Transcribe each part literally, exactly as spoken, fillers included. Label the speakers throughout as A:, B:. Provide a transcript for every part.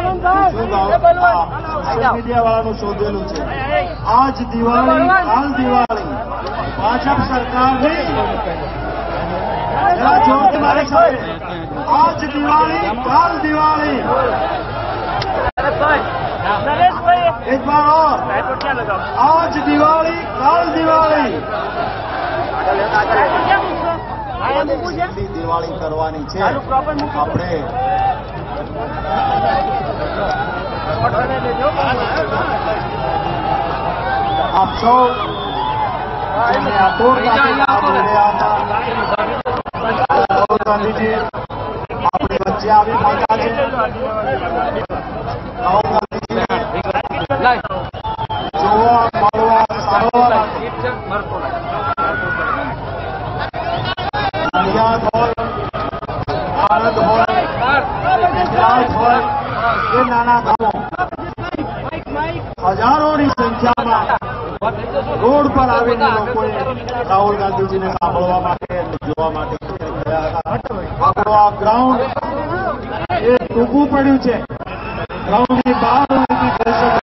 A: Social media વાળાનું શોધેલું છે. આજ દિવાળી કાલ દિવાળી ભાજપ સરકારની જોરથી મારે સાહેબ આજ દિવાળી કાલ દિવાળી एक बार और आज दिवाળી काल दिवाળી દિવાળી કરવાની છે આપણે. આપ સૌ જેમને આ ટોર રહ્યા હતા રાહુલ ગાંધીજી આપણી વચ્ચે આવી પહોંચ્યા છે. રાહુલ ગાંધીજીને જોવા મળવા સાંભળવા નડિયાદ હોય આણંદ હોય ગુજરાત હોય એ નાના ગામો હજારોની સંખ્યામાં રોડ પર આવીને લોકોએ રાહુલ ગાંધીજીને સાંભળવા માટે જોવા માટે ગયા હતા. આપણો આ ગ્રાઉન્ડ એ ટૂંકું પડ્યું છે. ગ્રાઉન્ડની બહાર હું નથી જઈ શકું.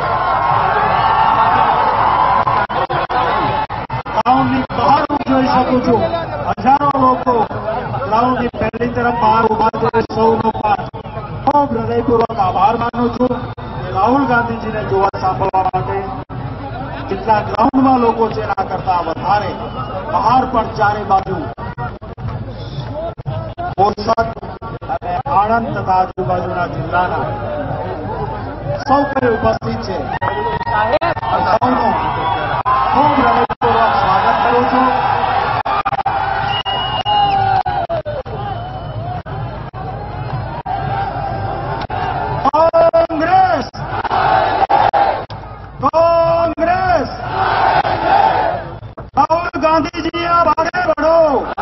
A: ગ્રાઉન્ડની બહાર હું જોઈ શકું છું. હજારો લોકો ગ્રાઉન્ડની પહેલી તરફ બહાર ઉભા છે. સૌનો ખૂબ હૃદયપૂર્વક આભાર માનું છું રાહુલ ગાંધીજીને જોવા સાંભળવા માટે. જેટલા ગ્રાઉન્ડમાં લોકો છે એના કરતા વધારે બહાર પણ ચારે બાજુ બોરસદ અને આણંદ તથા આજુબાજુના જિલ્લાના સૌ કોઈ ઉપસ્થિત છે. સૌનું ખૂબ હૃદયપૂર્વક સ્વાગત કરું છું. કોંગ્રેસ કોંગ્રેસ રાहुल गांधी जी आप आगे बढ़ो.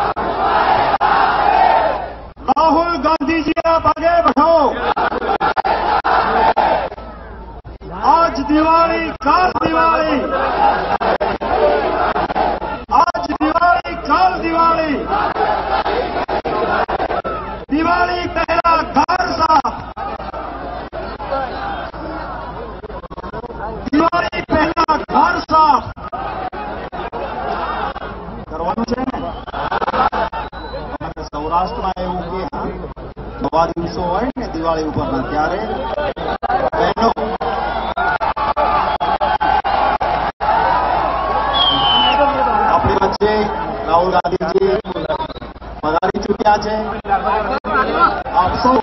A: राहुल गांधी जी आप आगे बढ़ो. आज दिवाली काल दिवाली आज दिवाली काल दिवाली दिवाली पहला घर साफ दिवाली पहला घर साफ કરવાનું છે ને. સૌરાષ્ટ્રમાં એવું કે નવા દિવસો હોય ને દિવાળી ઉપરના ત્યારે બહેનો આપણી વચ્ચે રાહુલ ગાંધીજી પધારી ચૂક્યા છે. આપ સૌ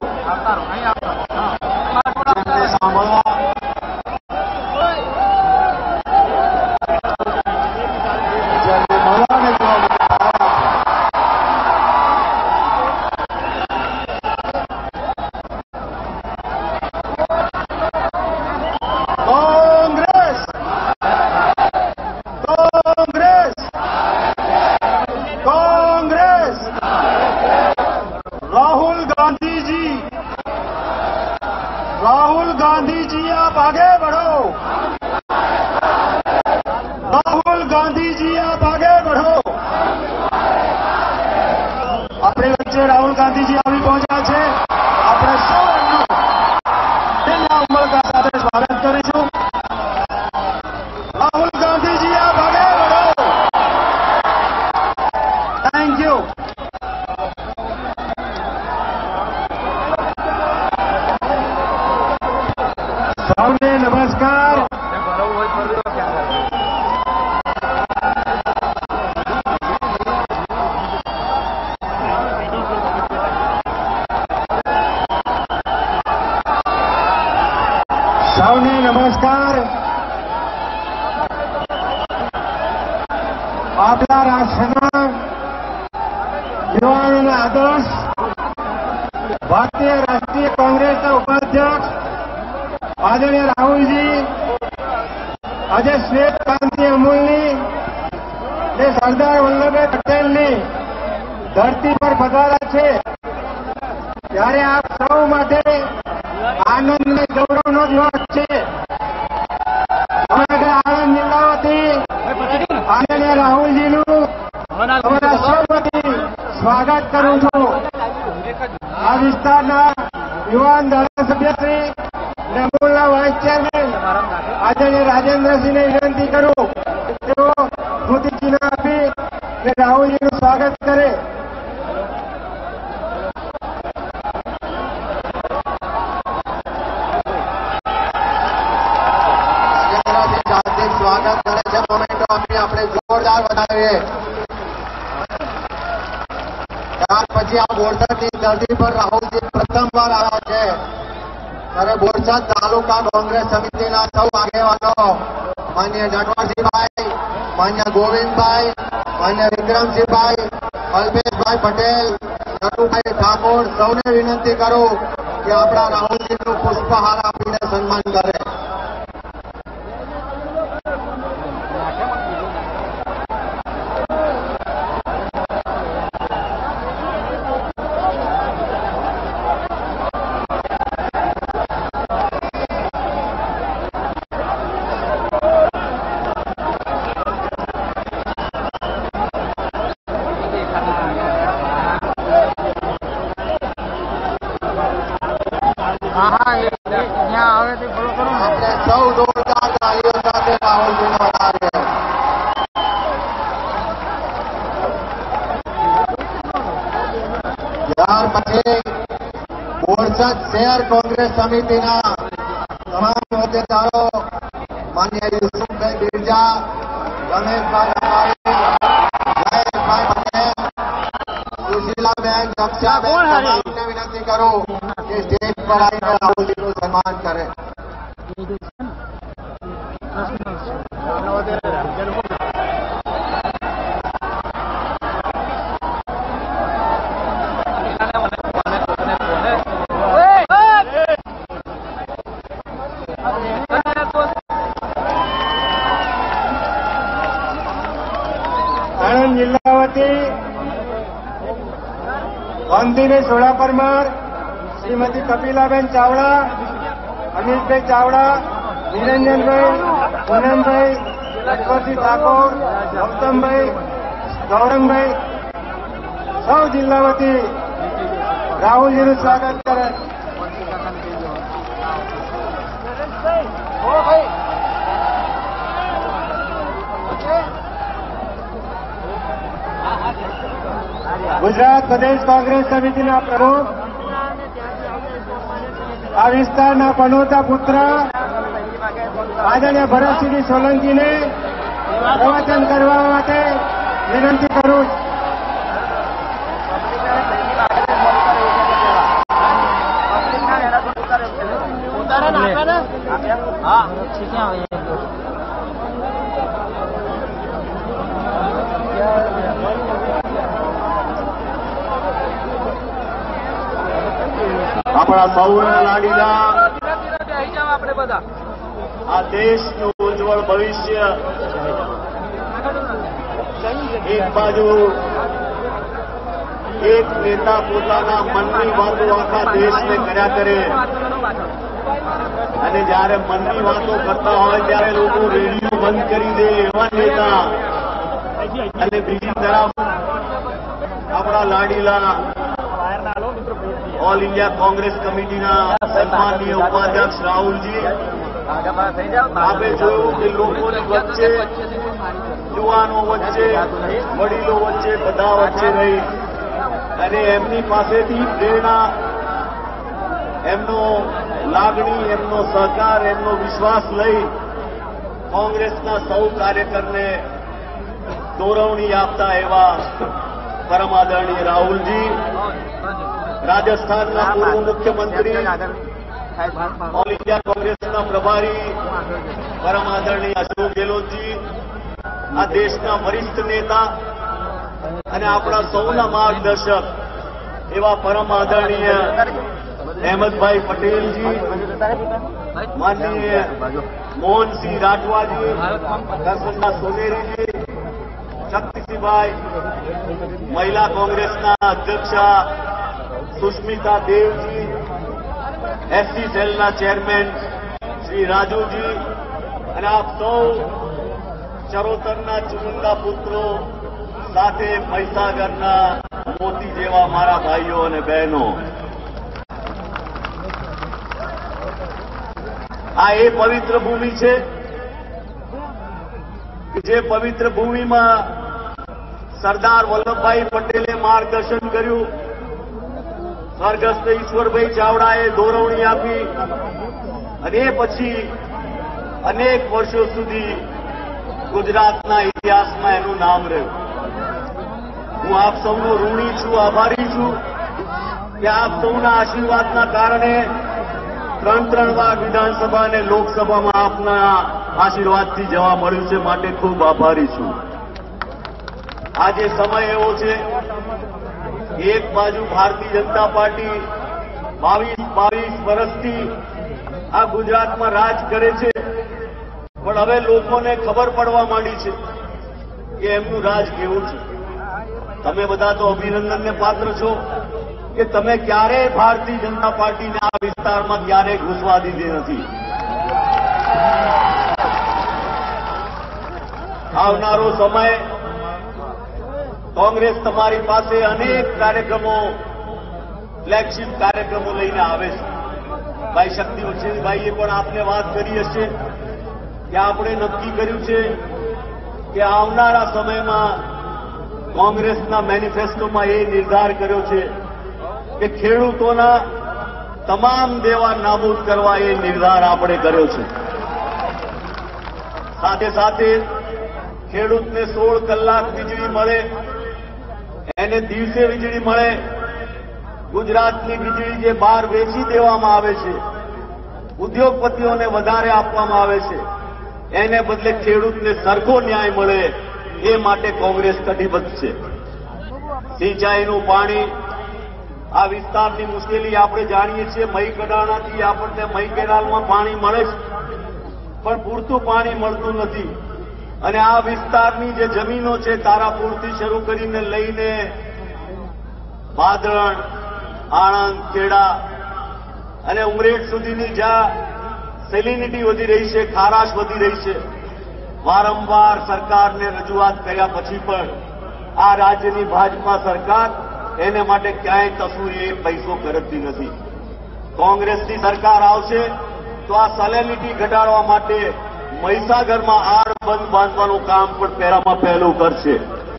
A: જેમને સાંભળવા राहुल गांधी जी आप आगे बढ़ो. राहुल गांधी जी आप आगे बढ़ो. આપણી વચ્ચે રાહુલ ગાંધીજી આવી પહોંચ્યા છે. આપણે સૌ એમનું દિલના ઉમળકા સાથે સ્વાગત કરીશું. રાહુલ ગાંધીજી આપ આગે बढ़ो. Thank you. સૌને નમસ્કાર. સૌને નમસ્કાર. આપણા રાષ્ટ્રના યુવાનોના આદર્શ ભારતીય રાષ્ટ્રીય કોંગ્રેસના ઉપાધ્યક્ષ આદરણીય રાહુલજી આજે શ્વેત ક્રાંતિ અમૂલની જે સરદાર વલ્લભભાઈ પટેલની ધરતી પર પધાર્યા છે ત્યારે આપ સૌ માટે આનંદ અને ગૌરવનો દિવસ છે. અમે આણંદ જિલ્લામાંથી આદરણીય રાહુલજીનું અમારા સૌ વતી સ્વાગત કરું છું. આ વિસ્તારના યુવાન ધારાસભ્ય શ્રી ચેરમેન આદરણીય રાજેન્દ્રસિંહને વિનંતી કરું તેઓ સ્મૃતિચિહ્ન આપી અને રાહુલજીનું સ્વાગત કરે.
B: સ્વાગત કરે છે. મોમેન્ટો આપી આપણે જોરદાર વધાવીએ. ત્યાર પછી આ બોરસદની ધરતી પર રાહુલજી પ્રથમવાર આવ્યા છે. ત્યારે બોરસદ તાલુકા કોંગ્રેસ સમિતિના સૌ આગેવાનો માન્ય જાટવારસિંહભાઈ, માન્ય ગોવિંદભાઈ, માન્ય વિક્રમસિંહભાઈ, અલ્પેશભાઈ પટેલ, નટુભાઈ ઠાકોર સૌને વિનંતી કરું કે આપણા રાહુલજીનું પુષ્પહાર આપીને સન્માન કરે. આપણે સૌ જોરદાર તાળીઓ સાથે રાહુલજીને વધાવીએ. ત્યાર પછી બોરસદ શહેર કોંગ્રેસ સમિતિના તમામ હોદ્દેદારો માન્ય યુસુફભાઈ બિરજા, રમેશભાઈ અંબાણી, જયેશભાઈ પટેલ, સુશીલાબેન, દક્ષાબેન તમામને વિનંતી કરું કે સ્ટેજ પર આવીને રાહુલજીનું સન્માન કરે.
A: આણંદ જિલ્લા વતી ગાંધીભાઈ સોડા પરમાર, શ્રીમતી કપિલાબેન ચાવડા, અમિતભાઈ ચાવડા, નિરંજનભાઈ, પૂનમભાઈ, લક્ષ્મણસિંહ ઠાકોર, ગૌતમભાઈ, ગૌરંગભાઈ સૌ જિલ્લા વતી રાહુલજીનું સ્વાગત કરે. ગુજરાત પ્રદેશ કોંગ્રેસ સમિતિના પ્રમુખ, આ વિસ્તારના પનોતા પુત્ર આદરણીય ભરતસિંહ સોલંકીને પ્રવચન કરવા માટે વિનંતી કરું.
B: આપણા સૌના લાડીલા
C: આપણે બધા
B: આ દેશનું ઉજ્જવળ ભવિષ્ય એક બાજુ એક નેતા પોતાના મનની વાતો આખા દેશને કર્યા કરે અને જયારે મનની વાતો કરતા હોય ત્યારે લોકો રેડિયો બંધ કરી દે એવા નેતા, અને બીજી તરફ આપણા લાડીલા ઓલ ઇન્ડિયા કોંગ્રેસ કમિટીના સન્માનીય ઉપાધ્યક્ષ રાહુલજી, આપે જોયું કે લોકોની વચ્ચે, યુવાનો વચ્ચે, વડીલો વચ્ચે, બધા વચ્ચે રહી અને એમની પાસેથી પ્રેરણા, એમનો લાગણી, એમનો સહકાર, એમનો વિશ્વાસ લઈ કોંગ્રેસના સૌ કાર્યકરને દોરવણી આપતા એવા પરમ આદરણીય રાહુલજી, રાજસ્થાનના પૂર્વ મુખ્યમંત્રી, ઓલ ઇન્ડિયા કોંગ્રેસના પ્રભારી પરમ આદરણીય અશોક ગેહલોતજી, આ દેશના વરિષ્ઠ નેતા અને આપણા સૌના માર્ગદર્શક એવા પરમ આદરણીય અહેમદભાઈ પટેલજી, માનનીય મોહનસિંહ રાઠવાજી, કરસનના સોનેરીજી, શક્તિસિંહભાઈ, મહિલા કોંગ્રેસના અધ્યક્ષા સુષ્મિતા દેવજી, એસસી સેલના ચેરમેન શ્રી રાજુજી અને આપ સૌ ચરોતરના ચુનિંદા પુત્રો સાથે મહીસાગરના મોતી જેવા મારા ભાઈઓ અને બહેનો,
D: આ એ પવિત્ર ભૂમિ છે કે જે પવિત્ર ભૂમિમાં સરદાર વલ્લભભાઈ પટેલે માર્ગદર્શન કર્યું, સ્વર્ગસ્થ ઈશ્વરભાઈ ચાવડાએ દોરવણી આપી અને એ પછી અનેક વર્ષો સુધી ગુજરાતના ઇતિહાસમાં એનું નામ રહ્યું. હું આપ સૌનો ઋણી છું, આભારી છું કે આપ સૌના આશીર્વાદના કારણે ત્રણ ત્રણ વાર વિધાનસભા અને લોકસભામાં આપના આશીર્વાદથી જવા મળ્યું છે, માટે ખૂબ આભારી છું. આજે સમય એવો છે, એક બાજુ ભારતીય જનતા પાર્ટી બાવીસ બાવીસ વર્ષથી આ ગુજરાતમાં રાજ કરે છે, પણ હવે લોકોને ખબર પડવા માંડી છે કે એમનું રાજ કેવું છે. તમે બધા તો અભિનંદનને પાત્ર છો કે તમે ક્યારેય ભારતીય જનતા પાર્ટીને આ વિસ્તારમાં ક્યારેય ઘૂસવા દીધી નથી. આવનારો સમય કોંગ્રેસ તમારી પાસે અનેક કાર્યક્રમો, ફ્લેગશિપ કાર્યક્રમો લઈને આવે છે. ભાઈ શક્તિવર્ષિનભાઈએ પણ આપને વાત કરી હશે કે આપણે નક્કી કર્યું છે કે આવનારા સમયમાં કોંગ્રેસના મેનિફેસ્ટોમાં એ નિર્ધાર કર્યો છે કે ખેડૂતોના તમામ દેવા નાબૂદ કરવા એ નિર્ધાર આપણે કર્યો છે. સાથે સાથે ખેડૂતને સોળ કલાક વીજળી મળે, એને દિવસે વીજળી મળે. ગુજરાતની વીજળી જે બહાર વેચી દેવામાં આવે છે, ઉદ્યોગપતિઓને વધારે આપવામાં આવે છે, એને બદલે ખેડૂતને સરખો ન્યાય મળે એ માટે કોંગ્રેસ કટિબદ્ધ છે. સિંચાઈનું પાણી, આ વિસ્તારની મુશ્કેલી આપણે જાણીએ છીએ. મહી કડાણાથી આપણને મહી કેનાલમાં પાણી મળે છે, પણ પૂરતું પાણી મળતું નથી. અને આ વિસ્તારની જે જમીનો છે, તારાપુરથી શરૂ કરીને લઈને ભાદરણ, આણંદ, ખેડા અને ઉમરેઠ સુધીની જ્યાં સેલિનિટી વધી રહી છે, ખારાશ વધી રહી છે, વારંવાર સરકારને રજૂઆત કર્યા પછી પણ આ રાજ્યની ભાજપા સરકાર એને માટે ક્યાંય કશું એક પૈસો કરતી નથી. કોંગ્રેસની સરકાર આવશે તો આ સેલિનિટી ઘટાડવા માટે મહીસાગરમાં આર બંધ બાંધવાનું કામ પણ પહેલામાં પહેલું કરશે.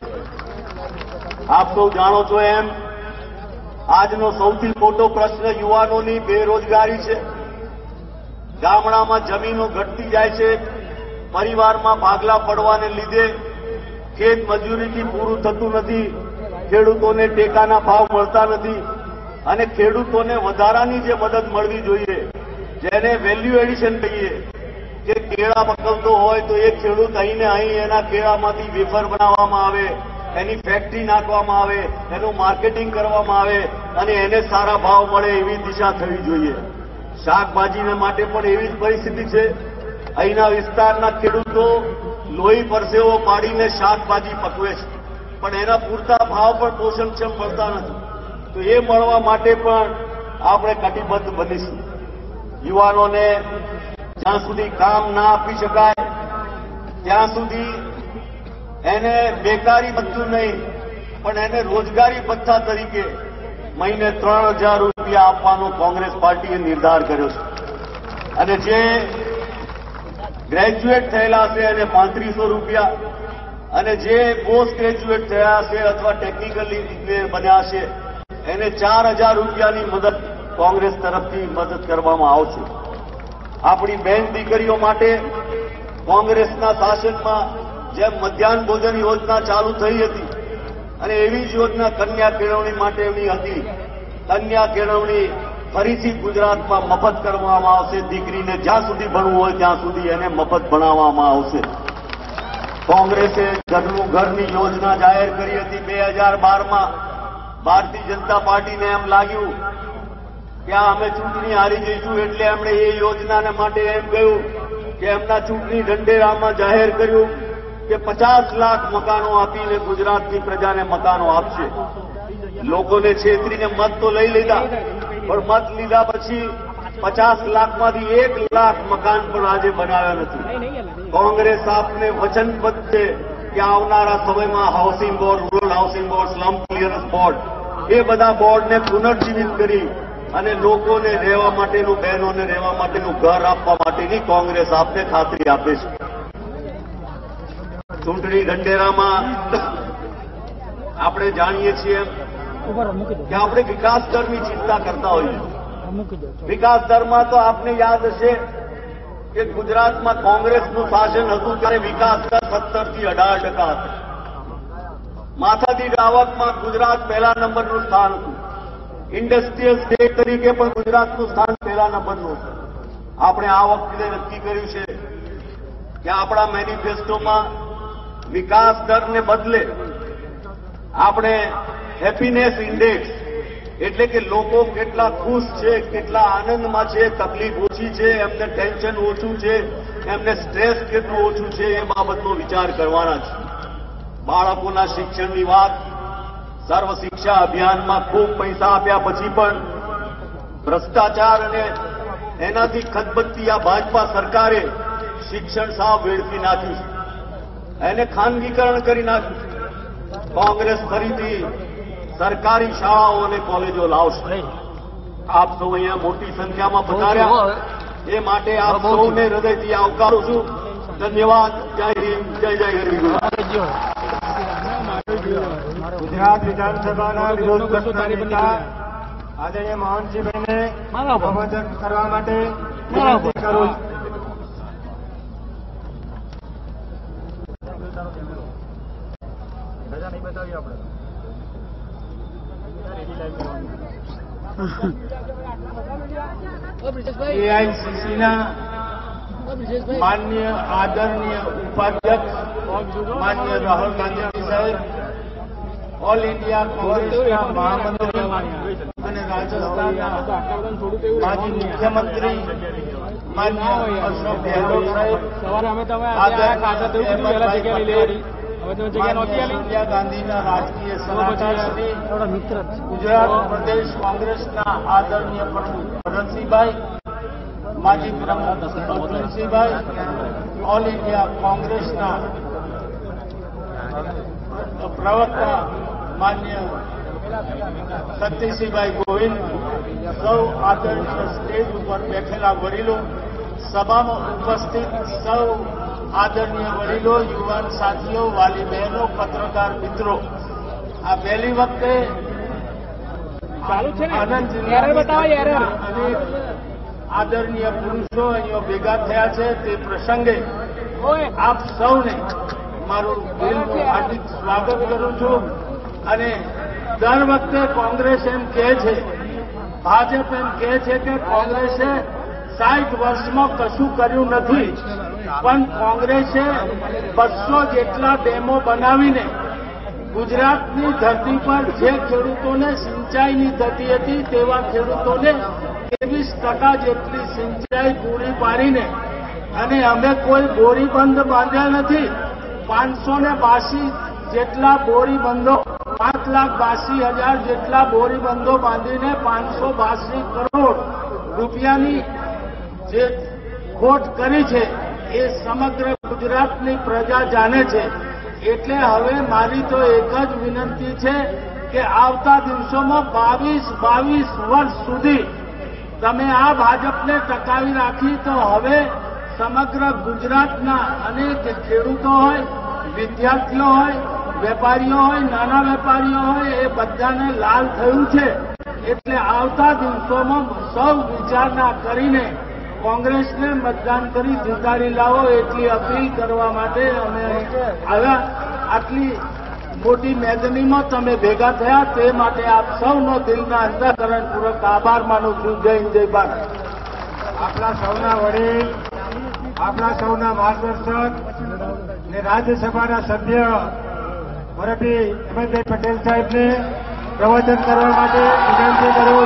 D: આપ સૌ જાણો છો એમ આજનો સૌથી મોટો પ્રશ્ન યુવાનોની બેરોજગારી છે. ગામડામાં જમીનો ઘટતી જાય છે, પરિવારમાં ભાગલા પડવાને લીધે ખેત મજૂરીથી પૂરું થતું નથી, ખેડૂતોને ટેકાના ભાવ મળતા નથી અને ખેડૂતોને વધારાની જે મદદ મળવી જોઈએ, જેને વેલ્યુ એડિશન કહીએ, કે કેળા પકવતો હોય તો એક ખેડૂત અહીંને અહીં એના કેળામાંથી વેફર બનાવવામાં આવે, એની ફેક્ટરી નાખવામાં આવે, એનું માર્કેટિંગ કરવામાં આવે અને એને સારા ભાવ મળે એવી દિશા થવી જોઈએ. શાકભાજીને માટે પણ એવી જ પરિસ્થિતિ છે. અહીંના વિસ્તારના ખેડૂતો લોહી પરસેવો પાડીને શાકભાજી પકવે છે, પણ એના પૂરતા ભાવ પણ પોષણક્ષમ મળતા નથી. તો એ મળવા માટે પણ આપણે કટિબદ્ધ બનીશું. યુવાનોને જ્યાં સુધી કામ ના આપી શકાય ત્યાં સુધી એને બેકારી ભથ્થું નહીં પણ એને રોજગારી ભથ્થા તરીકે મહિને ત્રણ હજાર રૂપિયા આપવાનો કોંગ્રેસ પાર્ટીએ નિર્ધાર કર્યો છે. અને જે ગ્રેજ્યુએટ થયેલા છે એને પાંત્રીસો રૂપિયા અને જે પોસ્ટ ગ્રેજ્યુએટ થયા છે અથવા ટેકનિકલી બન્યા છે એને ચાર હજાર રૂપિયાની મદદ કોંગ્રેસ તરફથી મદદ કરવામાં આવશે. આપણી બહેન દીકરીઓ માટે કોંગ્રેસના શાસનમાં જેમ મધ્યાહન ભોજન યોજના ચાલુ થઈ હતી અને એવી જ યોજના કન્યા કેળવણી માટેની હતી. કન્યા કેળવણી ફરીથી ગુજરાતમાં મફત કરવામાં આવશે. દીકરીને જ્યાં સુધી ભણવું હોય ત્યાં સુધી એને મફત ભણાવવામાં આવશે. કોંગ્રેસે ઘરનું ઘરની યોજના જાહેર કરી હતી બે હજાર બારમાં. ભારતીય જનતા પાર્ટીને એમ લાગ્યું કે અમે ચૂંટણી હારી જઈશું એટલે એમણે એ યોજનાને માટે એમ કહ્યું કે એમના ચૂંટણી ઢંઢેરામાં જાહેર કર્યું કે પચાસ લાખ મકાનો આપીને ગુજરાતની પ્રજાને મકાનો આપશે. લોકોને છેતરીને મત તો લઈ લીધા, પણ મત લીધા પછી પચાસ લાખમાંથી એક લાખ મકાન પણ આજે બનાવ્યા નથી. કોંગ્રેસ આપને વચનબદ્ધ છે કે આવનારા સમયમાં housing board, rural housing board, slum clearance board, એ બધા બોર્ડને પુનર્જીવિત કરી અને લોકોને રહેવા માટેનું, બહેનોને રહેવા માટેનું ઘર આપવા માટે પાર્ટીની કોંગ્રેસ આપને ખાતરી આપે છે. ચૂંટણી ઢંઢેરામાં આપણે જાણીએ છીએ કે આપણે વિકાસ દરની ચિંતા કરતા હોઈએ. વિકાસ દરમાં તો આપને યાદ હશે કે ગુજરાતમાં કોંગ્રેસનું શાસન હતું ત્યારે વિકાસ દર સત્તર થી અઢાર ટકા હતો. માથાદીઠ આવકમાં ગુજરાત પહેલા નંબરનું સ્થાન હતું. ઇન્ડસ્ટ્રીયલ સ્ટેટ તરીકે પણ ગુજરાતનું સ્થાન પહેલા નંબરનું હતું. આપણે આ વખતે નક્કી કર્યું છે કે આપણા મેનિફેસ્ટોમાં વિકાસ દરને બદલે આપણે હેપીનેસ ઇન્ડેક્સ એટલે કે લોકો કેટલા ખુશ છે, કેટલા આનંદમાં છે, તકલીફ ઓછી છે, એમને ટેન્શન ઓછું છે, એમને સ્ટ્રેસ કેટલું ઓછું છે એ બાબતનો વિચાર કરવાના છે. બાળકોના શિક્ષણની વાત, સર્વ શિક્ષા અભિયાનમાં ખૂબ પૈસા આપ્યા પછી પણ ભ્રષ્ટાચાર અને એનાથી ખતબત્તી આ ભાજપા સરકારે શિક્ષણ સાવ વેડફી નાખ્યું છે, એને ખાનગીકરણ કરી નાખ્યું. કોંગ્રેસ ફરીથી સરકારી શાળાઓ અને કોલેજો લાવશે. આપ સૌ અહીંયા મોટી સંખ્યામાં પધાર્યા એ માટે આપ સૌને હૃદયથી આવકારું છું. ધન્યવાદ. જય હિન્દ, જય જય ગરવી.
A: ગુજરાત વિધાનસભાના વિરોધ પક્ષના નેતા આદરણીય મોહનસિંહભાઈને સંબોધન કરવા માટે વિનંતી કરું છું. એઆઈસીસીના માન્ય આદરણીય ઉપાધ્યક્ષ માન્ય રાહુલ ગાંધી સાહેબ, ઓલ ઇન્ડિયા કોંગ્રેસના મહામંત્રી અને રાજસ્થાનના માજી મુખ્યમંત્રી માન્ય અશોક ગેહલોત સાહેબ, સોનિયા ગાંધીના રાજકીય સલાહકાર શ્રી, ગુજરાત પ્રદેશ કોંગ્રેસના આદરણીય પ્રમુખ ભરતસિંહભાઈ, માજી પ્રમુખ અર્જુનસિંહભાઈ, ઓલ ઇન્ડિયા કોંગ્રેસના પ્રવક્તા માન્ય શક્તિસિંહભાઈ ગોહિલ, સૌ આદરણીય સ્ટેજ ઉપર બેઠેલા વડીલો, સભામાં ઉપસ્થિત સૌ આદરણીય વડીલો, યુવાન સાથીઓ, વાલી બહેનો, પત્રકાર મિત્રો, આ પહેલી વખતે આનંદ જિલ્લાની અનેક આદરણીય પુરુષો અહીંયા ભેગા થયા છે. તે પ્રસંગે આપ સૌને મારું દિલનું હાર્દિક સ્વાગત કરું છું. અને દર વખતે કોંગ્રેસ એમ કહે છે, ભાજપ એમ કહે છે કે કોંગ્રેસે સાઠ વર્ષમાં કશું કર્યું નથી, પણ કોંગ્રેસે બસો જેટલા ડેમો બનાવીને ગુજરાતની ધરતી પર જે ખેડૂતોને સિંચાઈની થતી હતી તેવા ખેડૂતોને ત્રેવીસ ટકા જેટલી સિંચાઈ પૂરી પાડીને, અને અમે કોઈ બોરીબંધ બાંધ્યા નથી. પાંચસો ને બાસી જેટલા બોરીબંધો, પાંચ લાખ બાસી હજાર જેટલા બોરીબંધો બાંધીને પાંચસો બાસી કરોડ રૂપિયાની જે ખોટ કરી છે એ સમગ્ર ગુજરાતની પ્રજા જાણે છે. એટલે હવે મારી તો એક જ વિનંતી છે કે આવતા દિવસોમાં બાવીસ બાવીસ વર્ષ સુધી તમે આ ભાજપને ટકાવી રાખી તો હવે સમગ્ર ગુજરાતના અનેક ખેડૂતો હોય, વિદ્યાર્થીઓ હોય, વેપારીઓ હોય, નાના વેપારીઓ હોય, એ બધાને લાલ થયું છે. એટલે આવતા દિવસોમાં સૌ વિચારણા કરીને કોંગ્રેસને મતદાન કરી જીતાડી લાવો એટલી અપીલ કરવા માટે અમે આવ્યા. આટલી મોટી મેદનીમાં તમે ભેગા થયા તે માટે આપ સૌનો દિલના અંતઃકરણપૂર્વક આભાર માનું છું. જય હિન્દ, જય ભારત. આપણા સૌના વડીલ, આપણા સૌના માર્ગદર્શક અને રાજ્યસભાના સભ્ય મોરબી હેમંતભાઈ પટેલ સાહેબને પ્રવચન કરવા માટે વિનંતી કરું.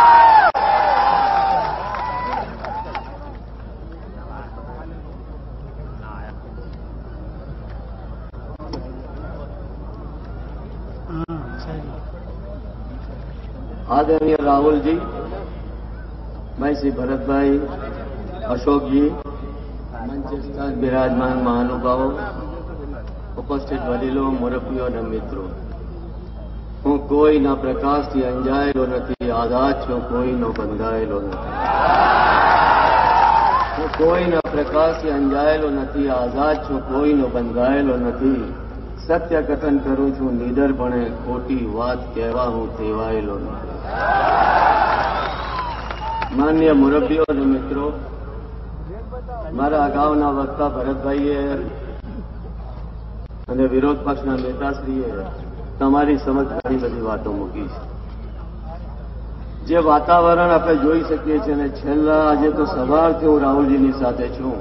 D: आदरणीय राहुल जी, मैं श्री भरत भाई, अशोक जी, मंच पर विराजमान महानुभावों, उपस्थित वडीलो, मुरब्बीओ અને મિત્રો, હું કોઈના પ્રકાશથી અંજાયેલો નથી, આઝાદ છું, કોઈનો બંધાયેલો નથી. હું
E: કોઈનો પ્રકાશથી અંજાયેલો નથી, આઝાદ છું કોઈનો બંધાયેલો નથી. સત્ય કથન કરું છું નિડરપણે, ખોટી વાત કહેવા હું ટેવાયેલો નથી. માન્ય મુરબ્બીઓ અને મિત્રો, મારા અગાઉના વક્તા ભરતભાઈએ અને વિરોધ પક્ષના નેતાશ્રીએ તમારી સમક્ષ ઘણી બધી વાતો મૂકી છે. જે વાતાવરણ આપણે જોઈ શકીએ છીએ અને છેલ્લા આજે તો સવારથી હું રાહુલજીની સાથે છું,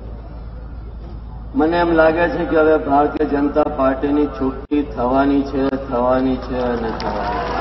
E: મને એમ લાગે છે કે હવે ભારતીય જનતા પાર્ટીની છૂટણી થવાની છે, થવાની છે અને થવાની છે.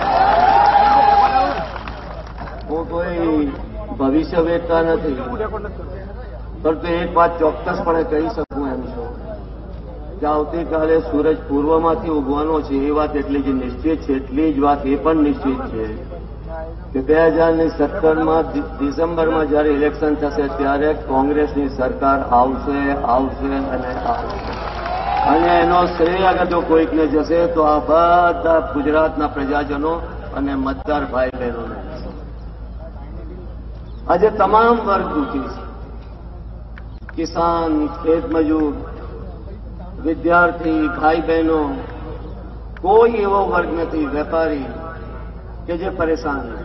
E: હું કોઈ ભવિષ્ય વેચતા નથી, પરંતુ એક વાત ચોક્કસપણે કહી શકું એમ છું કે આવતીકાલે સૂરજ પૂર્વમાંથી ઉગવાનો છે એ વાત એટલી જ નિશ્ચિત છે. એટલી જ વાત એ પણ નિશ્ચિત છે કે બે હજારની સત્તરમાં ડિસેમ્બરમાં જ્યારે ઇલેક્શન થશે ત્યારે કોંગ્રેસની સરકાર આવશે, આવશે અને આવશે. અને એનો શ્રેય અગર જો કોઈકને જશે તો આ બધા ગુજરાતના પ્રજાજનો અને મતદાર ભાઈ બહેનોને જશે. આજે તમામ વર્ગ દુઃખી છે. કિસાન, ખેતમજૂર, વિદ્યાર્થી, ભાઈ બહેનો, કોઈ એવો વર્ગ નથી, વેપારી કે જે પરેશાન નથી.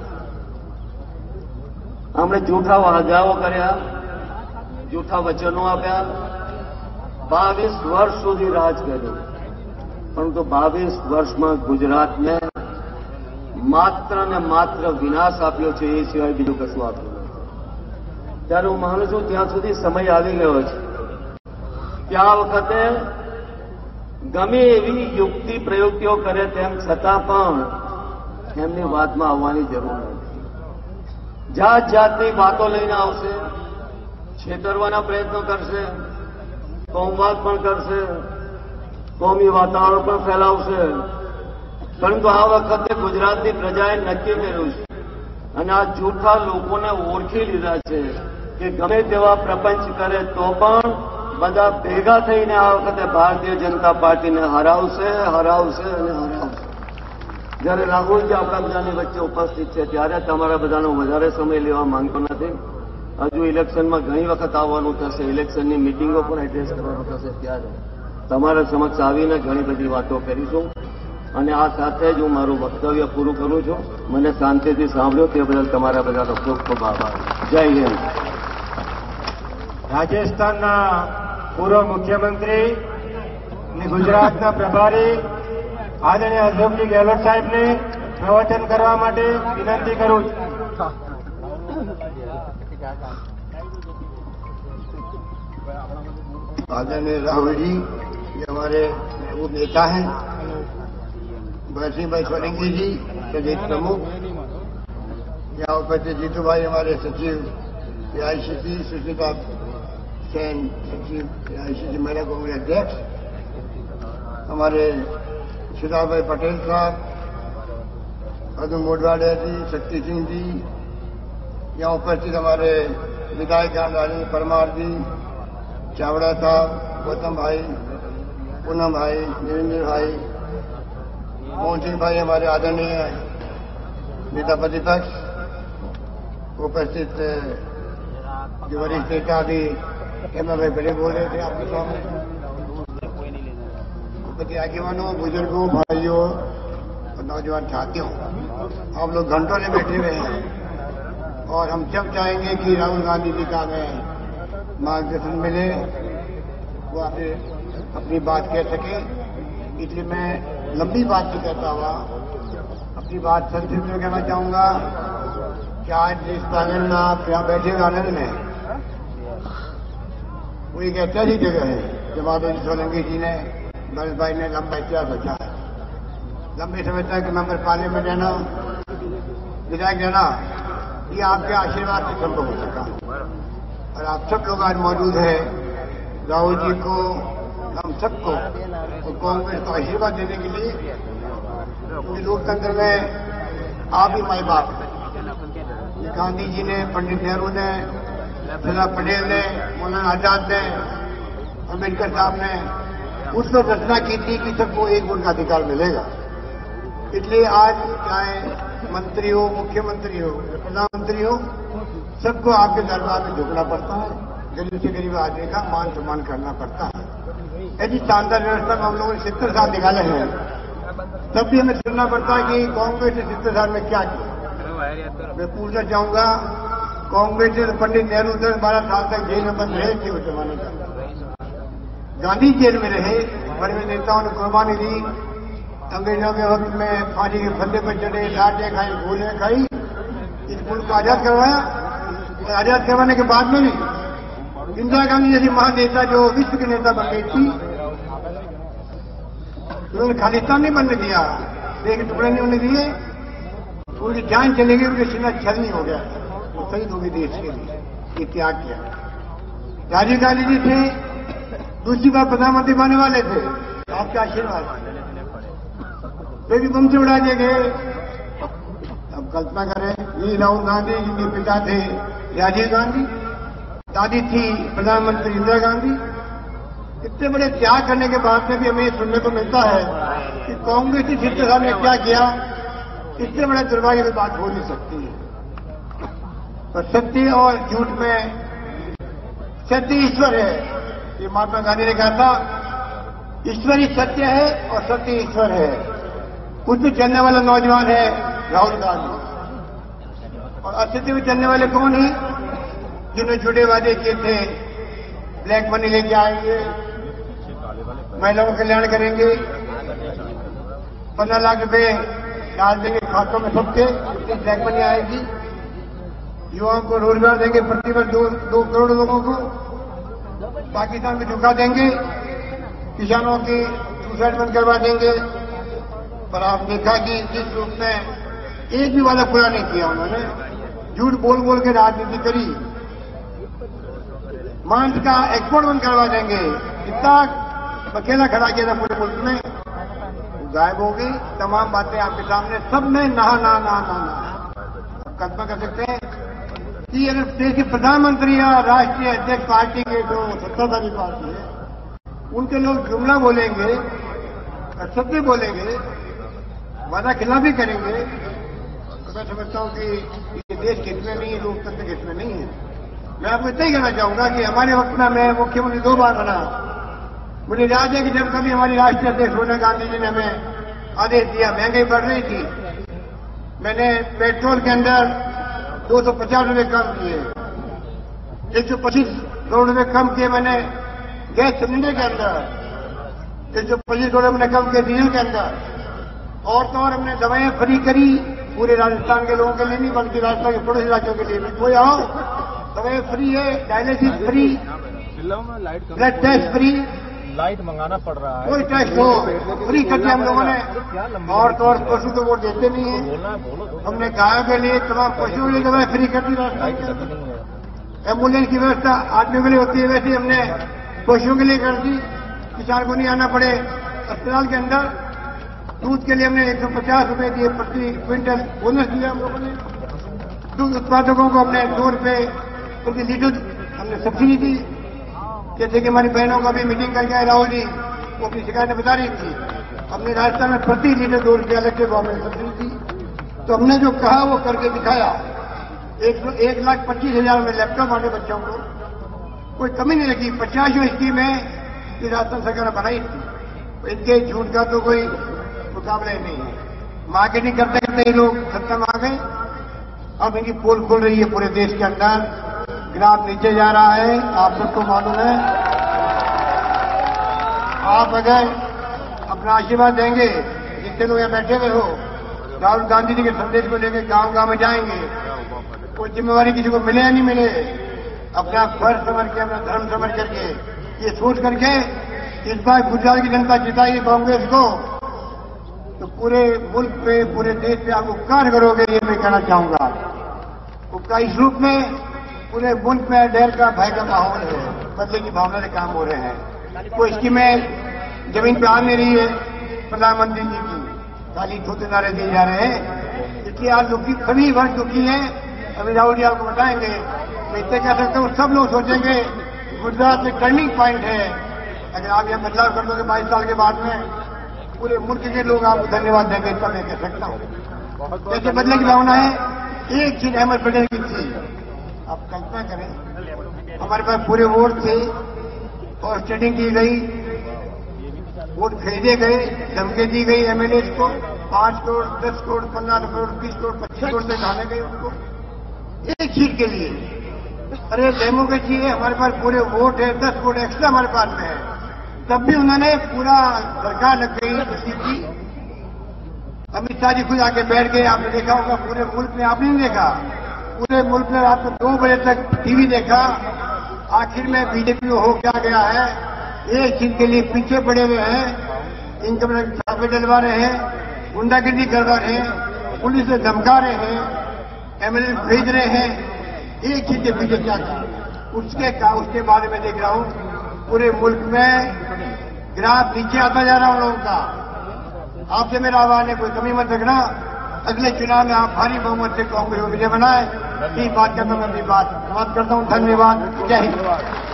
E: આપણે જૂઠા વાદાઓ કર્યા, જૂઠા વચનો આપ્યા, બાવીસ વર્ષ સુધી રાજ કર્યું, પરંતુ બાવીસ વર્ષમાં ગુજરાતને માત્ર ને માત્ર વિનાશ આપ્યો છે, એ સિવાય બીજું કશું આપ્યું નથી. ત્યારે હું માનું છું ત્યાં સુધી સમય આવી ગયો છે કે આ વખતે ગમે એવી યુક્તિ પ્રયુક્તિઓ કરે તેમ છતાં પણ એમની વાતમાં આવવાની જરૂર નથી. જાત જાતની વાતો લઈને આવશે, છેતરવાના પ્રયત્નો કરશે, કોમવાદ પણ કરશે, કોમી વાતાવરણ પણ ફેલાવશે. પરંતુ આ વખતે ગુજરાતની પ્રજાએ નક્કી કર્યું છે અને આ જૂઠા લોકોને ઓળખી લીધા છે કે ગમે તેવા પ્રપંચ કરે તો પણ બધા ભેગા થઈને આ વખતે ભારતીય જનતા પાર્ટીને હરાવશે, હરાવશે અને હરાવશે. જ્યારે રાહુલજી આપણા બધાની વચ્ચે ઉપસ્થિત છે ત્યારે તમારા બધાનો વધારે સમય લેવા માંગતો નથી. હજુ ઇલેક્શનમાં ઘણી વખત આવવાનું થશે, ઇલેક્શનની મિટિંગો પણ એડ્રેસ કરવાનું થશે, ત્યારે તમારા સમક્ષ આવીને ઘણી બધી વાતો કરીશું. અને આ સાથે જ હું મારું વક્તવ્ય પૂરું કરું છું. મને શાંતિથી સાંભળ્યો તે બદલ તમારા બધાનો ખૂબ ખૂબ આભાર. જય હિન્દ.
A: રાજસ્થાનના પૂર્વ મુખ્યમંત્રી અને ગુજરાતના પ્રભારી આદરણીય અશોકજી ગેહલોત સાહેબને પ્રવચન કરવા માટે વિનંતી કરું છું.
B: आदरणीय राहुल जी, ये हमारे महबूब नेता हैं. भरत भाई सोलंकी जी, प्रदेश प्रमुख. यहाँ उपस्थित जीतूभाई हमारे सचिव एआईसीसी, सुष्मिता सेन सचिव एआईसीसी महिला कांग्रेस अध्यक्ष, हमारे शिवराज पटेल साहब, अदू मोडवाडिया जी, शक्ति सिंह जी, यहाँ उपस्थित हमारे विधायक रानी परमार जी, चावड़ा साहब, गौतम भाई, पूनम भाई, निरंजन भाई, मोहन सिंह भाई, हमारे आदरणीय नेता प्रतिपक्ष, उपस्थित जो वरिष्ठ नेता अभी हेमा भाई बड़े बोल रहे थे आपके सामने, उपस्थित आगेवानों, बुजुर्गों, भाइयों और नौजवान साथियों, आप लोग घंटों से बैठे हुए हैं और हम सब चाहेंगे कि राहुल गांधी जी का हमें मार्गदर्शन मिले, वो आपसे अपनी बात कह सके. इसलिए मैं लंबी बात नहीं कहता हुआ अपनी बात संक्षिप्त में कहना चाहूंगा कि आज जिस प्रांगण में आप यहाँ बैठे हुए आनंद में, वो एक ऐसी जगह है जब माधव सोलंकी जी ने, भरत भाई ने लंबा इतिहास रचा है. लंबे समय तक मेंबर पार्लियामेंट रहना, विधायक रहना, ये आपके आशीर्वाद से संभव हो सका. और आप सब लोग आज मौजूद हैं. राहुल जी को, हम सबको तो कांग्रेस को आशीर्वाद देने के लिए, क्योंकि लोकतंत्र में आप ही माई बाप हैं. गांधी जी ने, पंडित नेहरू ने, सरदार पटेल ने, मौलाना आजाद ने, अम्बेडकर साहब ने उसमें रचना की थी कि सबको एक वोट का अधिकार मिलेगा. इसलिए आज चाहे मंत्री हो, मुख्यमंत्री हो, प्रधानमंत्री हो, सबको आपके दरबार में झुकना पड़ता है. गरीब से गरीब आदमी का मान सम्मान करना पड़ता है। ऐसी शानदार व्यवस्था में हम लोगों ने सत्तर साल निकाले हैं, तब भी हमें सुनना पड़ता है कि कांग्रेस ने सत्तर साल में क्या किया। मैं पूछना चाहूंगा, कांग्रेस ने पंडित नेहरू दस बारह साल तक जेल में बंद रहे थे उस जमाने का, गांधी जेल में रहे, बड़े बड़े नेताओं ने कुर्बानी दी, अंग्रेजों के वक्त में फांसी के फंदे पर चढ़े, लाटें खाई, गोलियां खाई, इस मुल्क को आजाद करवाया। आजाद करवाने के बाद में भी इंदिरा गांधी जैसी महानेता जो विश्व के नेता बन गई थी, उन्होंने खालिस्तान नहीं बनने दिया, देश के टुकड़े नहीं होने दिए, उनकी जान चली गई, उनका सीना छल नहीं हो गया, वो शहीद हो गए देश के लिए, ये त्याग किया। राजीव गांधी जी थे, दूसरी बार प्रधानमंत्री बनने वाले थे, आपके आशीर्वाद वे भी बम से उड़ा दिए गए। अब कल्पना करें, ये राहुल गांधी जिनके पिता थे राजीव गांधी, दादी थी प्रधानमंत्री इंदिरा गांधी, इतने बड़े त्याग करने के बाद में भी हमें सुनने को मिलता है कि कांग्रेस की सत्तर साल ने क्या किया। इससे बड़े दुर्भाग्य की बात हो नहीं सकती है। पर सत्य और झूठ में सत्य ईश्वर है, ये महात्मा गांधी ने कहा था, ईश्वर ही सत्य है और सत्य ईश्वर है। उसमें चलने वाला नौजवान है राहुल गांधी, और असत्य में चलने वाले कौन है? जिन्होंने झूठे वादे किए थे, ब्लैक मनी लेके आएंगे, महिलाओं का कल्याण करेंगे, पंद्रह लाख रुपए डाल देंगे खातों में सबके, इससे ब्लैक मनी आएगी, युवाओं को रोजगार देंगे, प्रतिवर्ष दो, दो करोड़ लोगों को पाकिस्तान में झुका देंगे, किसानों की सुसाइड बंद करवा देंगे। पर आप देखा कि जिस रूप में एक भी वादा पूरा नहीं किया उन्होंने, झूठ बोल बोल के राजनीति करी, मांस का एक्सपोर्ट बंद करवा देंगे, इतना अकेला खड़ा किया था पूरे मुल्क में, गायब हो गई तमाम बातें आपके सामने, सब में नहा ना ना ना ना कल्पना कर सकते हैं कि अगर देश के प्रधानमंत्री या राष्ट्रीय अध्यक्ष पार्टी के जो सत्ताधारी पार्टी है, उनके लोग जुमला बोलेंगे, सत्य बोलेंगे, वादा खिलाफी करेंगे, तो मैं समझता हूं कि ये देश हित में नहीं है, लोकतंत्र हित में नहीं है। मैं आपको इतना ही कहना चाहूंगा कि हमारे वक्त में मैं मुख्यमंत्री दो बार बना, मुझे याद है कि जब कभी हमारी राष्ट्रीय अध्यक्ष सोनिया गांधी जी ने हमें आदेश दिया, महंगाई बढ़ रही थी, मैंने पेट्रोल के अंदर दो सौ पचास रुपये कम किए, एक सौ पच्चीस करोड़ रुपये कम किए मैंने गैस सिलेंडर के अंदर, एक सौ पच्चीस करोड़ मैंने कम किए डीजल के अंदर, और तो और हमने दवाएं फ्री करी पूरे राजस्थान के लोगों के लिए नहीं, बल्कि राजस्थान के पड़ोसी राज्यों के लिए भी। कोई आओ, दवाएं फ्री है, dialysis free, blood test free,
A: light मंगाना पड़ रहा है,
B: कोई टेस्ट हो फ्री कर दिया हम लोगों ने। और तो और पशु तो वोट देते नहीं है, हमने गायों के लिए, तमाम पशुओं के लिए दवाएं फ्री कर दी राजस्थान के अंदर। एम्बुलेंस की व्यवस्था आदमियों के लिए होती है, वैसे हमने पशुओं के लिए कर दी, किसान को नहीं आना पड़े अस्पताल के अंदर। दूध के लिए हमने एक सौ पचास रुपये दिए प्रति क्विंटल बोनस दिया हम लोगों ने। दूध उत्पादकों को हमने दो रुपये प्रति लीटर हमने सब्सिडी दी। जैसे कि हमारी बहनों का भी मीटिंग करके आए राहुल जी, वो अपनी शिकायतें बता रही थी, हमने राजस्थान में प्रति लीटर दो रुपये अलग से गवर्नमेंट सब्सिडी दी। तो हमने जो कहा वो करके दिखाया। एक, एक लाख पच्चीस हजार में लैपटॉप बांटे बच्चों को, कोई कमी नहीं लगी। पचास जो स्कीमें की राजस्थान सरकार ने बनाई थी, इनके झूठ का तो कोई मुकाबला ही नहीं है। मार्केटिंग करते करते ही लोग सत्ता में आ गए। अब इनकी पोल खुल रही है पूरे देश के अंदर, ग्राफ नीचे जा रहा है, आप सबको मालूम है। आप अगर अपना आशीर्वाद देंगे, जितने लोग यहाँ बैठे हुए हो, राहुल गांधी जी के संदेश को लेकर गांव गांव में जाएंगे, कोई जिम्मेवारी किसी को मिले या नहीं मिले, अपना फर्ज समझ के, अपना धर्म समझ करके, ये सोच करके इस बार गुजरात की जनता जिताई कांग्रेस को, तो पूरे मुल्क पे, पूरे देश पे आप उपकार करोगे, ये मैं कहना चाहूंगा। उपकार इस रूप में पूरे मुल्क में डर का, भय का माहौल है, बदले की भावना से काम हो रहे हैं। कोई स्कीमें जमीन पे आ नहीं रही है प्रधानमंत्री जी की, खाली ठोते नारे दिए जा रहे हैं, इसलिए आज दुखी, सभी वर्ग दुखी हैं। अभी राहुल जी आपको बताएंगे। मैं इतने कह सकता हूँ, सब लोग सोचेंगे गुजरात में टर्निंग पॉइंट है। अगर आप यह बदलाव कर दोगे बाईस साल के बाद में, पूरे मुल्क के लोग आपको धन्यवाद देंगे, इतना मैं कह सकता हूँ। जैसे बदले की भावना है, एक चीज अहमद पटेल की थी, आप कल्पना करें, हमारे पास पूरे वोट थे और स्टडिंग की गई, वोट खरीदे गए, धमकी दी गई एमएलए को, पांच करोड़, दस करोड़, पंद्रह करोड़, बीस करोड़, पच्चीस करोड़ से ढाले गए उनको एक सीट के लिए। अरे डेमोक्रेसी है, हमारे पास पूरे वोट है, दस वोट एक्स्ट्रा हमारे पास में है, तब भी उन्होंने पूरा सरकार लग गई किसी की। अमित शाह जी खुद आके बैठ गए, आपने देखा होगा पूरे मुल्क में, आपने नहीं देखा, पूरे मुल्क में रात में दो बजे तक टीवी देखा। आखिर में बीजेपी को हो क्या गया है, एक चीज के लिए पीछे पड़े हुए हैं, इनकम टैक्स छापे डलवा रहे हैं, गुंडागिर्दी करवा रहे हैं, पुलिस से धमका रहे हैं, एमएलए भेज रहे हैं, एक चीज के पीछे क्या था उसके का उसके बारे में देख रहा हूं पूरे मुल्क में ग्राफ नीचे आता जा रहा है उन लोगों का। आपसे मेरा आह्वान है, कोई कमी मत रखना, अगले चुनाव में आप भारी बहुमत से कांग्रेस को विजय बनाए। यही बात करता मैं अपनी बात समाप्त करता हूं। धन्यवाद, जय हिंद।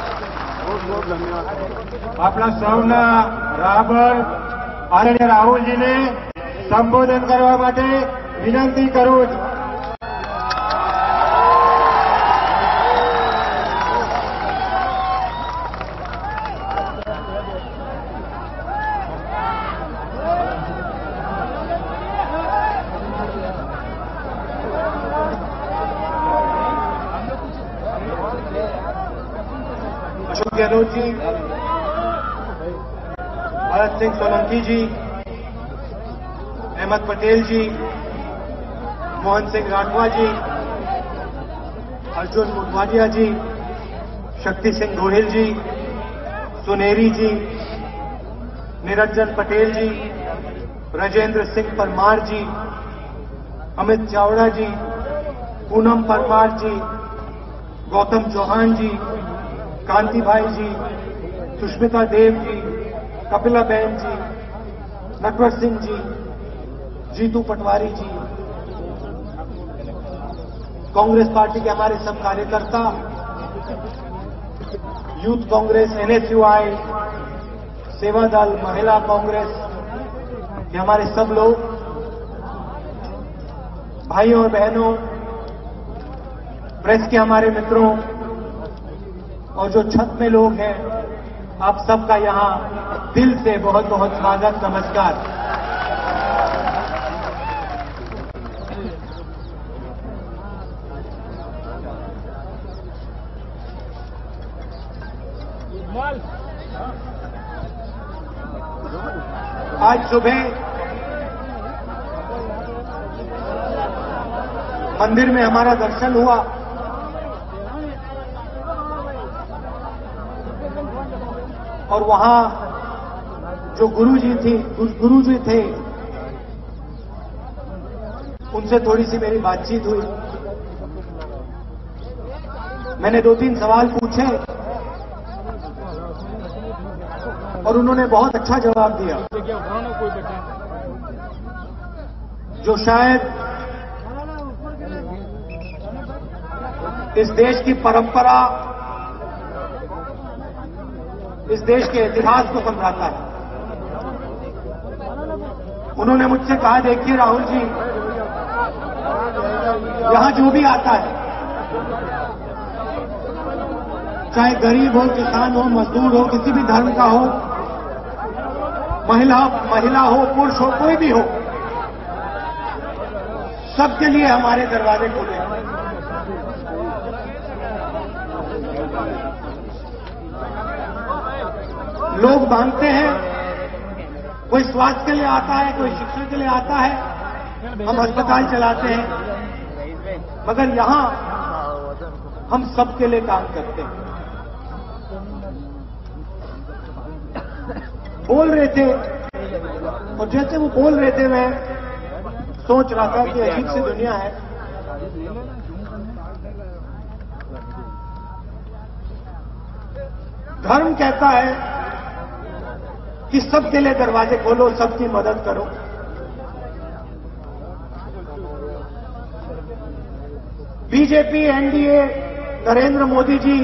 A: આપણા સૌના રાબર આદરણીય રાહુલજીને સંબોધન કરવા માટે વિનંતી કરું છું। अशोक गहलोत जी, भरत सिंह सोलंकी जी, अहमद पटेल जी, मोहन सिंह राठवा जी, अर्जुन मोढवाडिया जी, शक्ति सिंह गोहिल जी, सुनेरी जी, निरंजन पटेल जी, राजेंद्र सिंह परमार जी, अमित चावड़ा जी, पूनम परमार जी, गौतम चौहान जी, कांति भाई जी, सुष्मिता देव जी, कपिला बहन जी, नटवर सिंह जी, जीतू पटवारी जी, कांग्रेस पार्टी के हमारे सब कार्यकर्ता, यूथ कांग्रेस, एनएसयूआई, सेवा दल, महिला कांग्रेस, ये हमारे सब लोग, भाइयों और बहनों, प्रेस के हमारे मित्रों और जो छत में लोग हैं, आप सबका यहां दिल से बहुत बहुत स्वागत, नमस्कार। आज सुबह मंदिर में हमारा दर्शन हुआ। और वहां जो गुरुजी थी गुरुजी थे उनसे थोड़ी सी मेरी बातचीत हुई। मैंने दो तीन सवाल पूछे और उन्होंने बहुत अच्छा जवाब दिया, जो शायद इस देश की परंपरा, इस देश के इतिहास को समझाता है। उन्होंने मुझसे कहा, देखिए राहुल जी, यहां जो भी आता है, चाहे गरीब हो, किसान हो, मजदूर हो, किसी भी धर्म का हो, महिला महिला हो, पुरुष हो, कोई भी हो, सबके लिए हमारे दरवाजे खुले हैं। लोग मांगते हैं, कोई स्वास्थ्य के लिए आता है, कोई शिक्षा के लिए आता है, हम अस्पताल चलाते हैं, मगर यहां हम सबके लिए काम करते हैं। बोल रहे थे और जैसे वो बोल रहे थे मैं सोच रहा था कि अजीब सी दुनिया है। धर्म कहता है कि सबके लिए दरवाजे खोलो, सबकी मदद करो। बीजेपी, एनडीए, नरेंद्र मोदी जी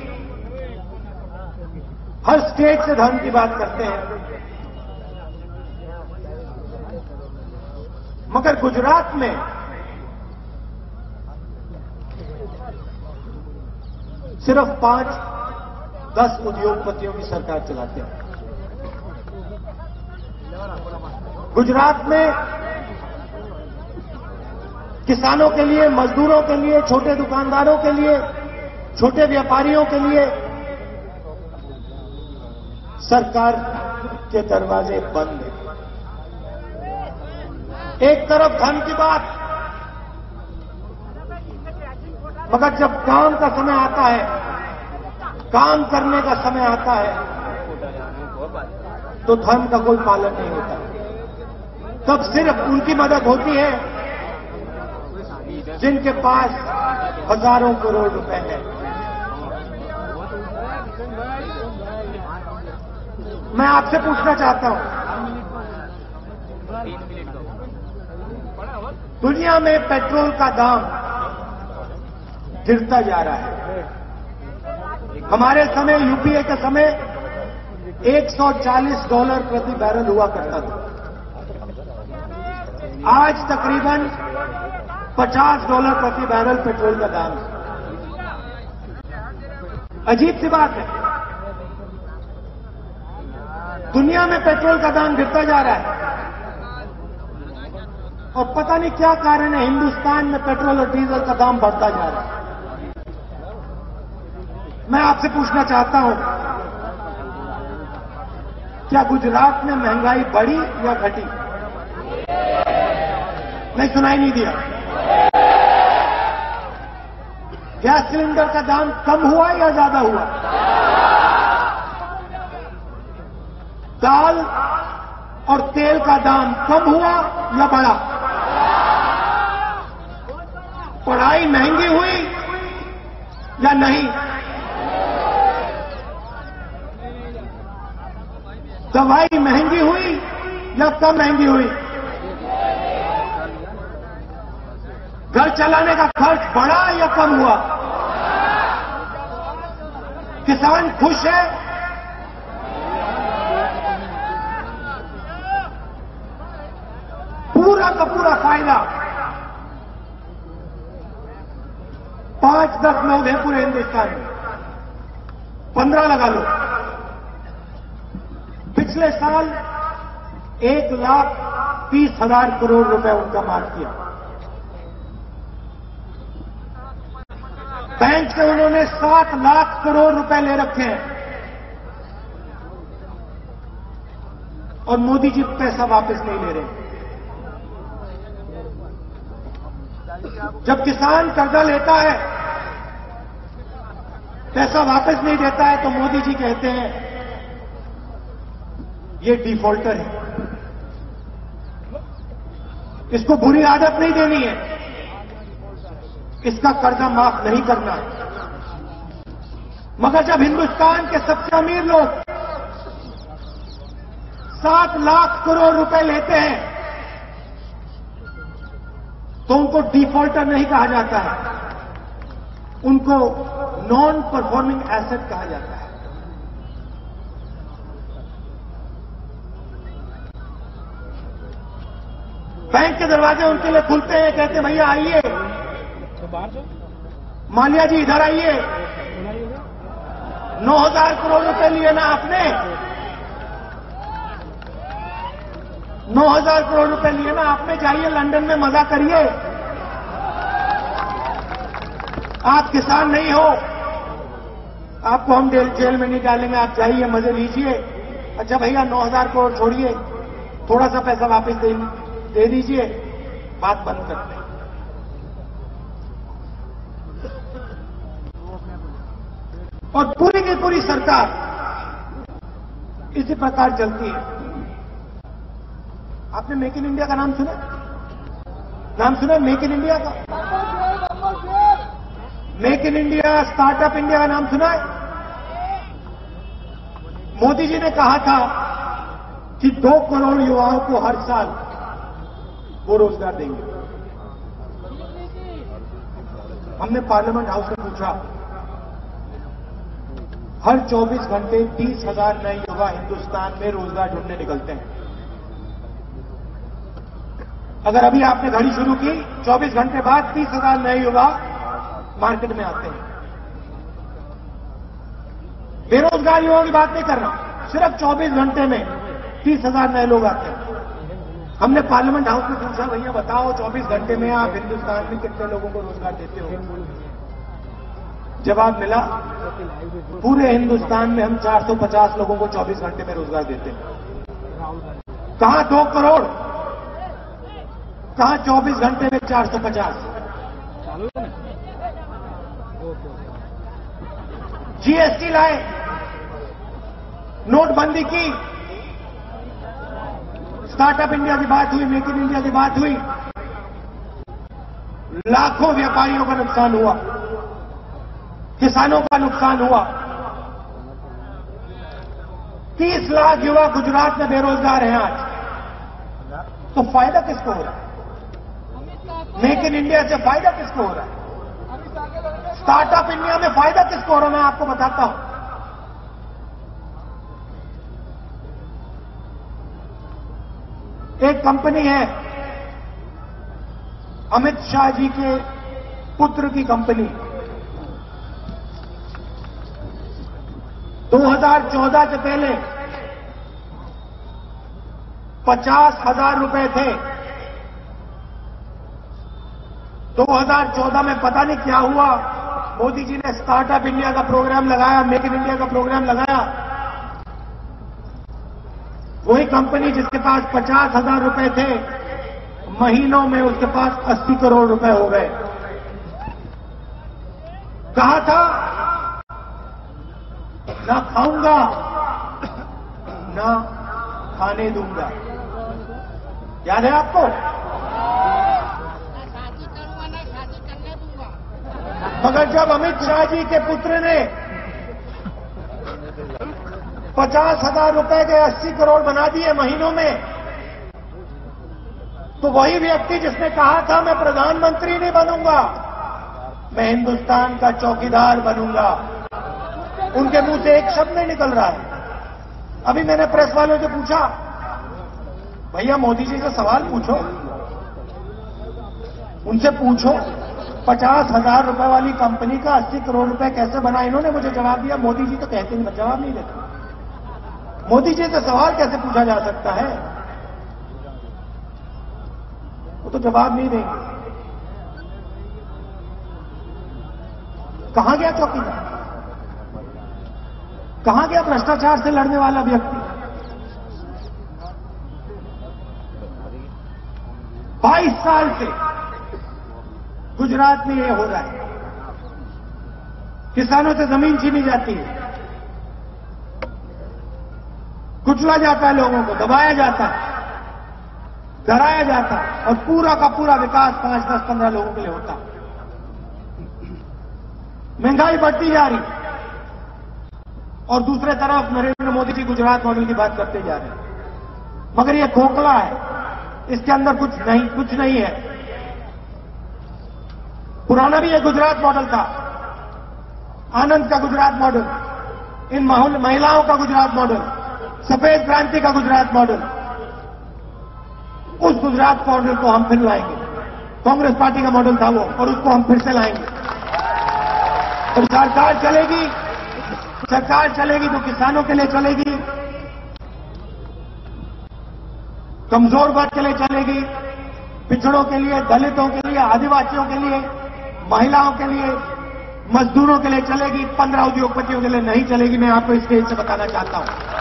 A: हर स्टेट से धर्म की बात करते हैं, मगर गुजरात में सिर्फ पांच दस उद्योगपतियों की सरकार चलाते हैं। गुजरात में किसानों के लिए, मजदूरों के लिए, छोटे दुकानदारों के लिए, छोटे व्यापारियों के लिए सरकार के दरवाजे बंद हैं। एक तरफ धन की बात, मगर जब काम का समय आता है, काम करने का समय आता है, तो धर्म का कोई पालन नहीं होता। तब सिर्फ उनकी मदद होती है जिनके पास हजारों करोड़ रुपए हैं। मैं आपसे पूछना चाहता हूं, दुनिया में पेट्रोल का दाम गिरता जा रहा है। हमारे समय, यूपीए के समय एक सौ चालीस डॉलर प्रति बैरल हुआ करता था। आज तकरीबन पचास डॉलर प्रति बैरल पेट्रोल का दाम है। अजीब सी बात है, दुनिया में पेट्रोल का दाम गिरता जा रहा है और पता नहीं क्या कारण है, हिंदुस्तान में पेट्रोल और डीजल का दाम बढ़ता जा रहा है। मैं आपसे पूछना चाहता हूं, क्या गुजरात में महंगाई बढ़ी या घटी? नहीं, सुनाई नहीं दिया। गैस सिलेंडर का दाम कम हुआ या ज्यादा हुआ? दाल और तेल का दाम कम हुआ या बढ़ा? पढ़ाई महंगी हुई या नहीं? दवाई महंगी हुई या कम महंगी हुई? घर चलाने का खर्च बढ़ा या कम हुआ? किसान खुश है? पूरा का पूरा फायदा पांच दस लोग हैं पूरे हिंदुस्तान में, पंद्रह लगा लो। पिछले साल एक लाख तीस हजार करोड़ रुपए उनका मार्क किया। बैंक से उन्होंने सात लाख करोड़ रुपए ले रखे हैं और मोदी जी पैसा वापस नहीं ले रहे। जब किसान कर्जा लेता है, पैसा वापस नहीं देता है, तो मोदी जी कहते हैं ये डिफॉल्टर है, इसको बुरी आदत नहीं देनी है, इसका कर्जा माफ नहीं करना है। मगर जब हिंदुस्तान के सबसे अमीर लोग सात लाख करोड़ रुपए लेते हैं तो उनको डिफॉल्टर नहीं कहा जाता है, उनको नॉन परफॉर्मिंग एसेट कहा जाता है। बैंक के दरवाजे उनके लिए खुलते हैं, कहते हैं भैया आइए, मालिया जी इधर आइए, नौ हजार करोड़ रुपए लिए ना आपने, नौ हजार करोड़ रुपए लिए ना आपने, जाइए लंदन में मजा करिए। आप किसान नहीं हो, आपको हम जेल में नहीं डालेंगे, आप जाइए मजे लीजिए। अच्छा भैया नौ हजार करोड़ छोड़िए, थोड़ा सा पैसा वापस दे, दे दीजिए, बात बंद करते हैं। और पूरी की पूरी सरकार इसी प्रकार चलती है। आपने मेक इन इंडिया का नाम सुना? नाम सुना मेक इन इंडिया का? Make in India, startup India का नाम सुना है? मोदी जी ने कहा था कि दो करोड़ युवाओं को हर साल वो रोजगार देंगे। हमने पार्लियामेंट हाउस में पूछा, हर चौबीस घंटे तीस हजार नए युवा हिंदुस्तान में रोजगार ढूंढने निकलते हैं। अगर अभी आपने घड़ी शुरू की, चौबीस घंटे बाद तीस हजार नए युवा मार्केट में आते हैं। बेरोजगार युवाओं की बात नहीं कर रहा हूं, सिर्फ चौबीस घंटे में तीस हजार नए लोग आते हैं। हमने पार्लियामेंट हाउस में पूछा, भैया बताओ चौबीस घंटे में आप हिंदुस्तान में कितने लोगों को रोजगार देते हो? जवाब मिला, पूरे हिंदुस्तान में हम चार सौ पचास लोगों को चौबीस घंटे में रोजगार देते हैं। कहां दो करोड़, कहां चौबीस घंटे में चार सौ पचास? जीएसटी लाए, नोटबंदी की, स्टार्टअप इंडिया की बात हुई, मेक इन इंडिया की बात हुई, लाखों व्यापारियों का नुकसान हुआ, किसानों का नुकसान हुआ। तीस लाख युवा गुजरात में बेरोजगार हैं आज। तो फायदा किसको हो रहा है? मेक इन इंडिया से फायदा किसको हो रहा है? स्टार्टअप इंडिया में फायदा किसको हो रहा है? मैं आपको बताता हूं। एक कंपनी है, अमित शाह जी के पुत्र की कंपनी, दो हज़ार चौदह से पहले पचास हजार रुपए थे। दो हज़ार चौदह में पता नहीं क्या हुआ, मोदी जी ने स्टार्टअप इंडिया का प्रोग्राम लगाया, मेक इन इंडिया का प्रोग्राम लगाया। वही कंपनी जिसके पास पचास हजार रुपए थे, महीनों में उसके पास अस्सी करोड़ रुपए हो गए। कहा था ना खाऊंगा ना खाने दूंगा, याद है आपको? मगर जब अमित शाह जी के पुत्र ने पचास हजार रुपए के अस्सी करोड़ बना दिए महीनों में, तो वही व्यक्ति जिसने कहा था मैं प्रधानमंत्री नहीं बनूंगा, मैं हिंदुस्तान का चौकीदार बनूंगा, उनके मुंह से एक शब्द नहीं निकल रहा है। अभी मैंने प्रेस वालों से पूछा, भैया मोदी जी से सवाल पूछो, उनसे पूछो पचास हजार रुपए वाली कंपनी का अस्सी करोड़ रुपए कैसे बना। इन्होंने मुझे जवाब दिया, मोदी जी तो कहते नहीं, जवाब नहीं देते। मोदी जी से सवाल कैसे पूछा जा सकता है? वो तो जवाब नहीं देंगे। कहां गया चौकीदार? कहां गया भ्रष्टाचार से लड़ने वाला व्यक्ति? बाईस साल से गुजरात में यह हो रहा है। किसानों से जमीन छीनी जाती है, कुचला जाता है, लोगों को दबाया जाता है, डराया जाता है, और पूरा का पूरा विकास पांच दस पंद्रह लोगों के लिए होता है। महंगाई बढ़ती जा रही, और दूसरे तरफ नरेंद्र मोदी जी गुजरात मॉडल की बात करते जा रहे हैं। मगर यह खोखला है, इसके अंदर कुछ नहीं कुछ नहीं है। पुराना भी यह गुजरात मॉडल था, आनंद का गुजरात मॉडल, इन महिलाओं का गुजरात मॉडल, सफेद क्रांति का गुजरात मॉडल। उस गुजरात मॉडल को हम फिर लाएंगे। कांग्रेस पार्टी का मॉडल था वो, और उसको हम फिर से लाएंगे। और सरकार चलेगी, सरकार चलेगी तो किसानों के लिए चलेगी, कमजोर वर्ग के लिए चलेगी, पिछड़ों के लिए, दलितों के लिए, आदिवासियों के लिए, महिलाओं के लिए, मजदूरों के लिए चलेगी। पंद्रह उद्योगपतियों के लिए नहीं चलेगी। मैं आपको इस स्टेज से बताना चाहता हूं।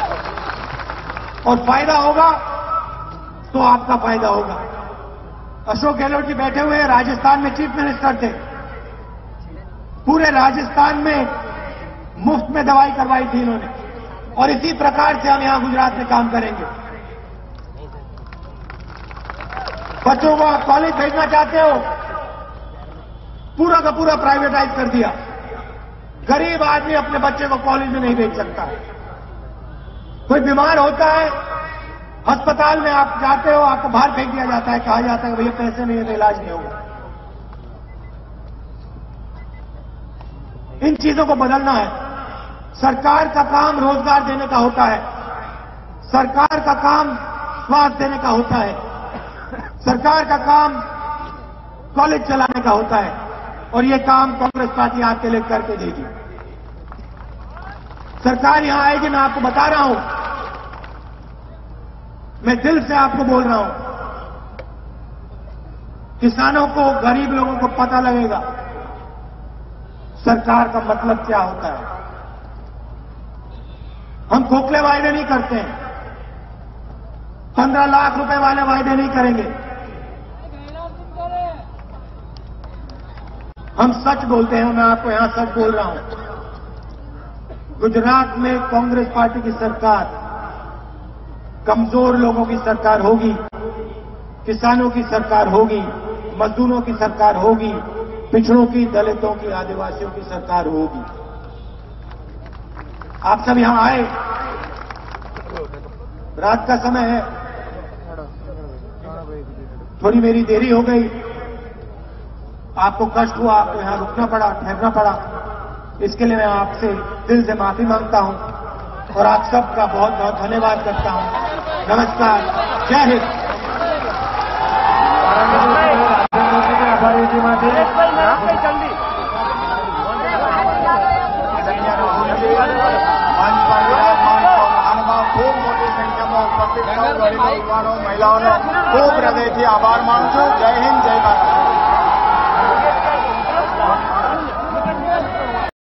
A: और फायदा होगा तो आपका फायदा होगा। अशोक गहलोत जी बैठे हुए हैं, राजस्थान में चीफ मिनिस्टर थे, पूरे राजस्थान में मुफ्त में दवाई करवाई थी इन्होंने। और इसी प्रकार से हम यहां गुजरात में काम करेंगे। बच्चों को आप कॉलेज भेजना चाहते हो, पूरा का पूरा प्राइवेटाइज कर दिया। गरीब आदमी अपने बच्चे को कॉलेज में नहीं भेज सकता। कोई बीमार होता है, अस्पताल में आप जाते हो, आपको बाहर फेंक दिया जाता है, कहा जाता है भैया पैसे नहीं है तो इलाज नहीं होगा। इन चीजों को बदलना है। सरकार का काम रोजगार देने का होता है, सरकार का काम स्वास्थ्य देने का होता है, सरकार का काम कॉलेज चलाने का होता है, और ये काम कांग्रेस पार्टी आपके लिए करके देगी। सरकार यहां आएगी, मैं आपको बता रहा हूं, मैं दिल से आपको बोल रहा हूं, किसानों को, गरीब लोगों को पता लगेगा सरकार का मतलब क्या होता है। हम खोखले वायदे नहीं करते हैं, पंद्रह लाख रुपए वाले वायदे नहीं करेंगे, हम सच बोलते हैं। मैं आपको यहां सच बोल रहा हूं, गुजरात में कांग्रेस पार्टी की सरकार कमजोर लोगों की सरकार होगी, किसानों की सरकार होगी, मजदूरों की सरकार होगी, पिछड़ों की, दलितों की, आदिवासियों की सरकार होगी। आप सब यहां आए, रात का समय है, थोड़ी मेरी देरी हो गई, आपको कष्ट हुआ, आपको यहां रुकना पड़ा, ठहरना पड़ा, इसके लिए मैं आपसे दिल से माफी मांगता हूं और आप सबका बहुत बहुत धन्यवाद करता हूं। नमस्कार, जय हिंद।
B: ખૂબ મોટી સંખ્યામાં ઉપસ્થિત સૌ ગરીબો યુવાનો મહિલાઓનો ખૂબ હૃદયથી આભાર માનું છું. જય હિન્દ, જય ભારત.